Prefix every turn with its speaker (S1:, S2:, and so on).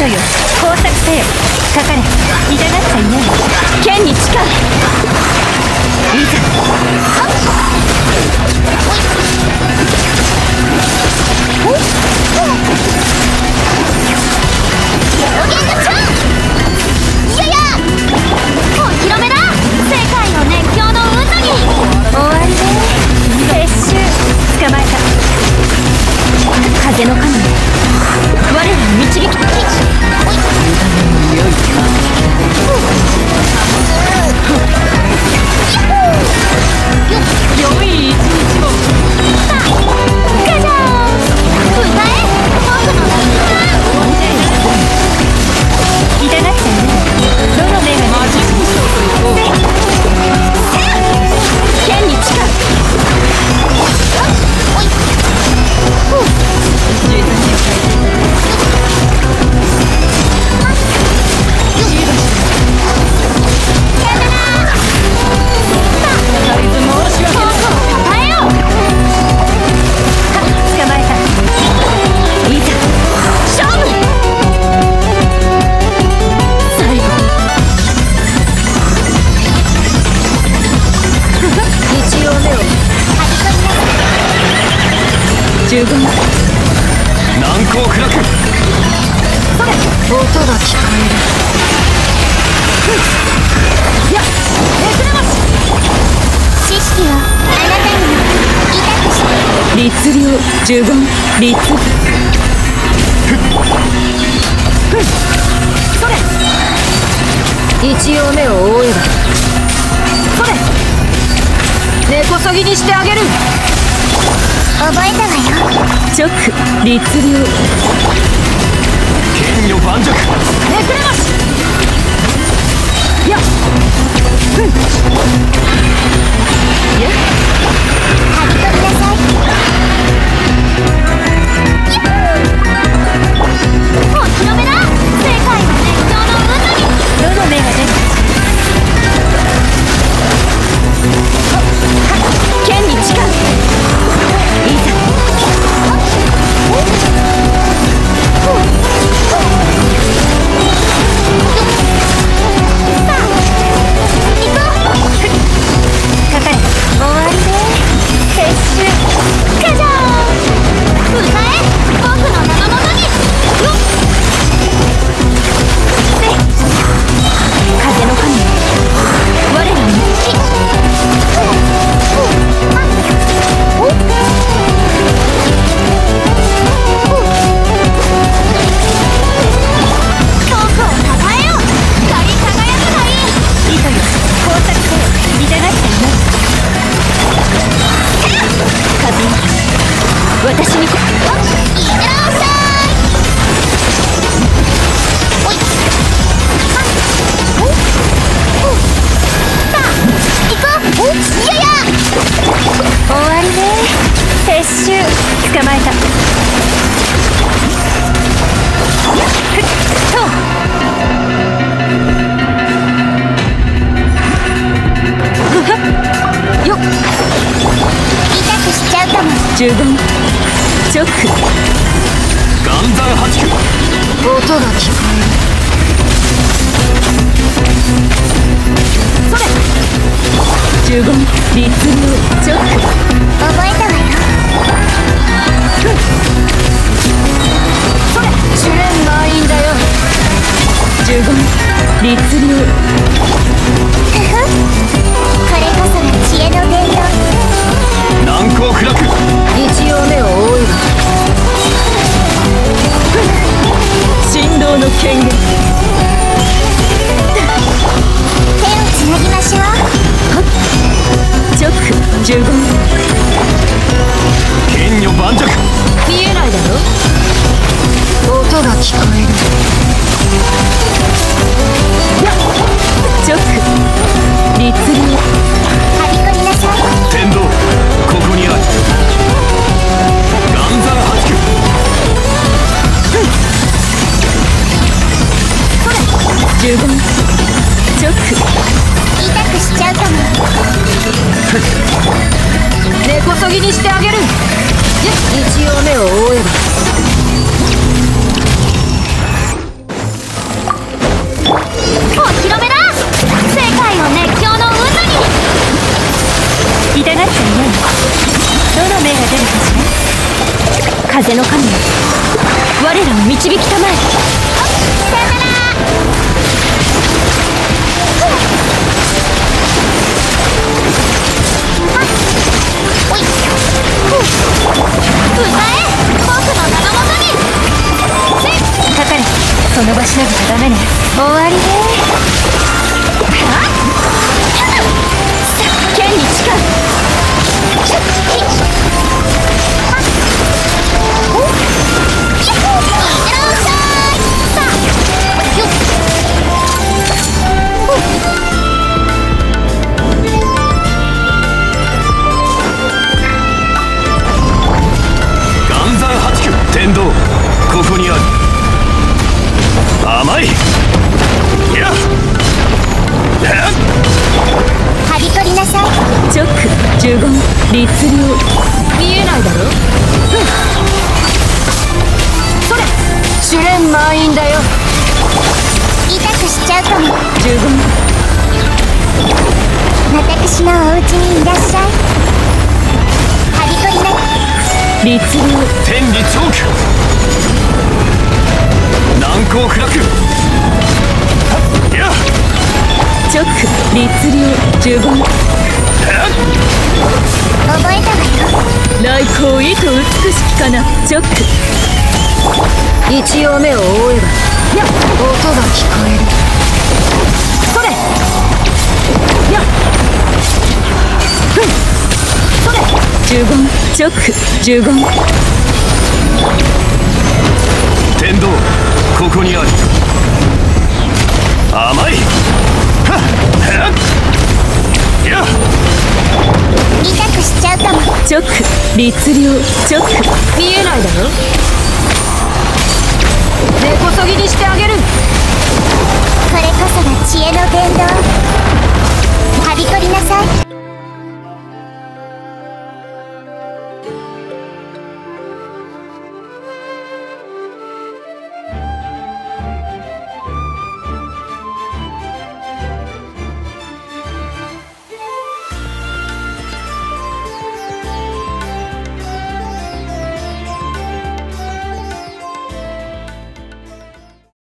S1: 糸よ、工作せよ。かかれ、痛がっちゃいない。剣に誓う。いざ。表現のチャン。いやいや、お披露目だ。世界の熱狂の渦に。終わりで撤収。捕まえた。風の神、我らを導き。良い一日を。ガジャーン。歌え、僕の名前。痛がっちゃいない。どの目がマジックショーと行こう。剣に誓う。自分に変えて。十分だ。難攻不落。それ、音が聞こえる。や、めくれます。知識はあなたに痛くして。律令十分。律。それ。一応目を覆えば。それ。根こそぎにしてあげる。覚えたわよ。直律令。剣よ盤石。めくれます。やっ。やっ。はびとびなさい。お披露目だ。世界の熱狂の渦に。どの目が出る。剣に誓う。いざ。私にこいってらっしゃい。おい。さあ行こう。いやいや、終わりね。撤収。捕まえた。よっ。痛くしちゃうかも。十分。チョック。岩山八九。音が聞こえる。それ。十分。律令チョック。覚えたわよ。それ。主演満員だよ。十分。律令。ふふ。これこそが知恵の伝道。難攻不落。一応目を覆えば。神道の権限。手をつなぎましょう。はっ。直十分。剣よ盤石。見えないだろ。音が聞こえる。やっ。直律令。はびこりなさい。天道ここにある。岩山八九。それ。十分。チョック。痛くしちゃうかも。根こそぎにしてあげる。一応目を覆えば。 風の神よ、我らを導きたまえ。さよなら。おい、歌え、僕の名のもとに。かかれ、その場しのぎがダメね。終わりね。剣に誓う。
S2: 岩山八九天道、ここにある。甘い。いや、
S1: はび取りなさい。チョック、呪言、律令。見えないだろ。それ、試練満員だよ。痛くしちゃうかも。呪言。私のお家にいらっしゃい。はび取りな。律令。
S2: 天理チョーク、難攻不落。いや、
S1: チョック、律令、呪言。覚えたわよ。来光意図美しきかな。チョック。一応目を覆えば、やっ、音が聞こえる。それ、やっ、それ。呪言、チョック、呪言。
S2: 天道、ここにある。甘い。はっはっ、いや、
S1: 痛くしちゃうかも。チョック、律令、チョック。見えないだろ。根こそぎにしてあげる。これこそが知恵の伝道。